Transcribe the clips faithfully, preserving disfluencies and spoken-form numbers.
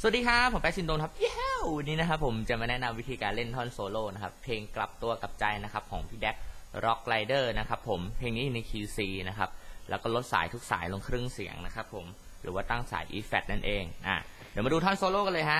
สวัสดีครับผมแป๊กซินโดนครับเย้วันนี้นะครับผมจะมาแนะนำวิธีการเล่นท่อนโซโล่นะครับเพลงกลับตัวกับใจนะครับของพี่แดกร็อกไรเดอร์นะครับผมเพลงนี้ในคีย์ C นะครับแล้วก็ลดสายทุกสายลงครึ่งเสียงนะครับผมหรือว่าตั้งสาย E flat นั่นเองอ่ะเดี๋ยวมาดูท่อนโซโล่กันเลยฮะ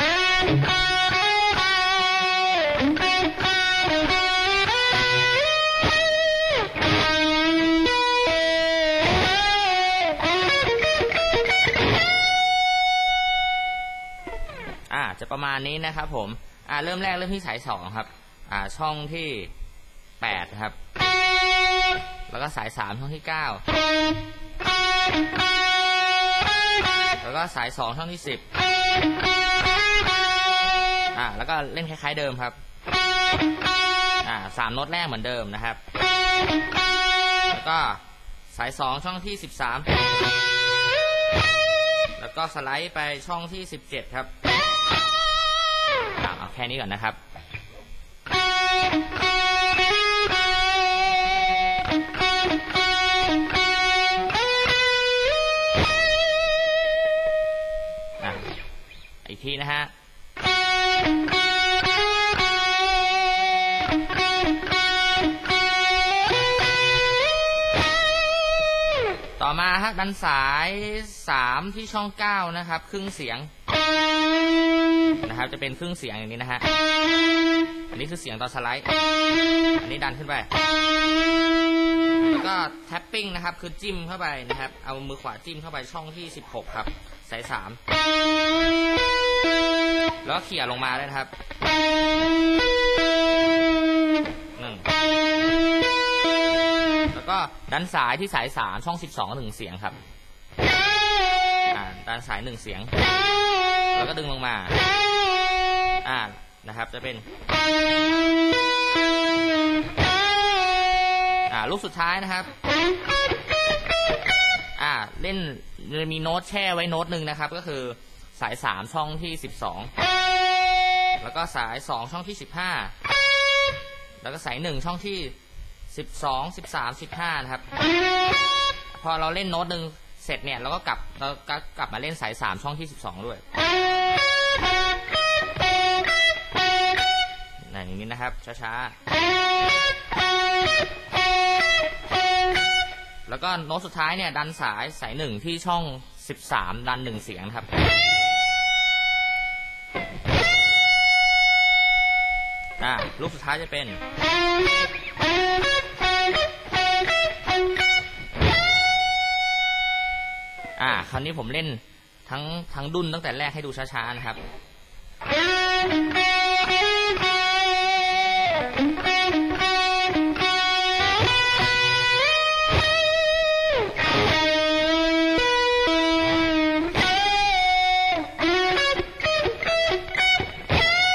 อ่าจะประมาณนี้นะครับผมอ่าเริ่มแรกเริ่มที่สายสองครับอ่าช่องที่แปดครับแล้วก็สายสามช่องที่เก้าแล้วก็สายสองช่องที่สิบอ่าแล้วก็เล่นคล้ายๆเดิมครับอ่าสามโน้ตแรกเหมือนเดิมนะครับแล้วก็สายสองช่องที่สิบสามแล้วก็สไลด์ไปช่องที่สิบเจ็ดครับเอาแค่นี้ก่อนนะครับอีกทีนะฮะต่อมาฮะดันสายสามที่ช่องเก้านะครับครึ่งเสียงนะครับจะเป็นครึ่งเสียงอย่างนี้นะฮะอันนี้คือเสียงตอนสไลด์อันนี้ดันขึ้นไปแล้วก็แท็ปปิ้งนะครับคือจิ้มเข้าไปนะครับเอามือขวาจิ้มเข้าไปช่องที่สิบหกครับสายสามแล้วเขี่ยลงมาเลยนะครับหนึ่งแล้วก็ดันสายที่สายสามช่องสิบสองหนึ่งเสียงครับอ่าดันสายหนึ่งเสียงแล้วก็ดึงลงมาอ่านะครับจะเป็นอ่าลูกสุดท้ายนะครับอ่าเล่นมีโน้ตแช่ไว้โน้ตหนึ่งนะครับก็คือสายสามช่องที่สิบสองแล้วก็สายสองช่องที่สิบห้าแล้วก็สายหนึ่งช่องที่สิบสองสิบสามสิบห้านะครับพอเราเล่นโน้ตหนึ่งเสร็จเนี่ยเราก็กลับเราก็กลับมาเล่นสายสามช่องที่สิบสองด้วยอย่างนี้นะครับช้าๆแล้วก็โน้ตสุดท้ายเนี่ยดันสายสายหนึ่งที่ช่องสิบสามดันหนึ่งเสียงครับอ่าลูกสุดท้ายจะเป็นอ่าคราวนี้ผมเล่นทั้งทั้งดุนตั้งแต่แรกให้ดูช้าๆนะครับ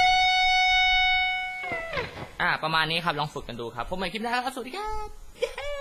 ประมาณนี้ครับลองฝึกกันดูครับผมใหม่คลิปหน้าครับสวัสดีครับ